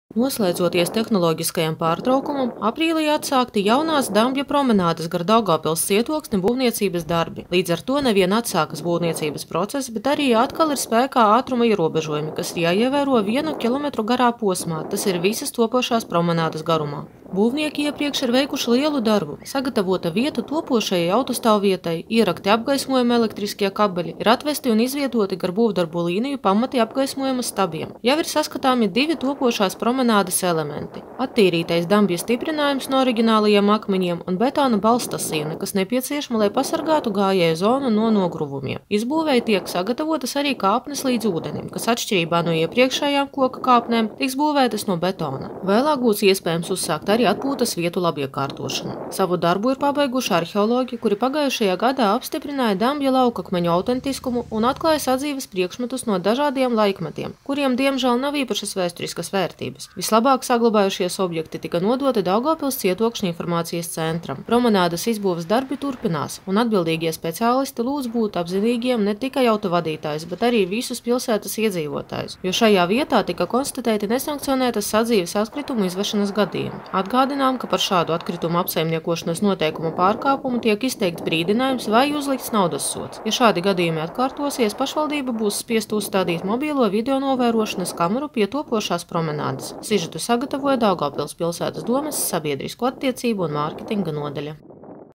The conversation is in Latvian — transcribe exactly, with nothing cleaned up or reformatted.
Noslēdzoties tehnoloģiskajam pārtraukumam, aprīlī atsākti jaunās Dambja promenādes gar Daugavpils cietoksni būvniecības darbi. Līdz ar to nevien atsākas būvniecības process, bet arī atkal ir spēkā ātruma ierobežojumi, kas ir jāievēro vienu kilometru garā posmā, tas ir visas topošās promenādes garumā. Būvnieki iepriekš ir veikuši lielu darbu. Sagatavota vieta topošajai autostāvvietai, ierakti apgaismojuma elektriskie kabeļi, ir atvesti un izvietoti gar būvdarbu līniju pamati apgaismojuma stabiem. Jau ir saskatāmi divi topošās promenādes elementi – attīrītais Dambja stiprinājums no oriģinālajiem akmeņiem un betona balstasiene, kas nepieciešama, lai pasargātu gājēju zonu no nogruvumiem. Izbūvēji tiek sagatavotas arī kāpnes līdz ūdenim, kas atšķirībā no iepriekšējām koka kāpnēm tiks būvētas no betona. Vēlāk būs iespējams uzsākt arī atpūtas vietu labiekārtošanu. Savu darbu ir pabeiguši arheoloģi, kuri pagājušajā gadā apstiprināja Dambja laukakmeņu autentiskumu un atklāja sadzīves priekšmetus no dažādiem laikmetiem, kuriem diemžēl nav īpašas vēsturiskas vērtības. Vislabāk saglabājušies objekti tika nodoti Daugavpils cietokšņa informācijas centram. Promenādes izbūves darbi turpinās, un atbildīgie speciālisti lūdz būt apzinīgiem ne tikai autovadītājus, bet arī visus pilsētas iedzīvotājus, jo šajā vietā tika konstatēti nesankcionētas sadzīves atkritumu izvešanas gadījumi. Atgādinām, ka par šādu atkritumu apsaimniekošanas noteikumu pārkāpumu tiek izteikts brīdinājums vai uzlikts naudas sods. Ja šādi gadījumi atkārtosies, pašvaldība būs spiest uzstādīt mobilo video novērošanas kameru pie topošās promenādes. Sižetu sagatavoja Daugavpils pilsētas domes sabiedrisko attiecību un mārketinga nodaļa.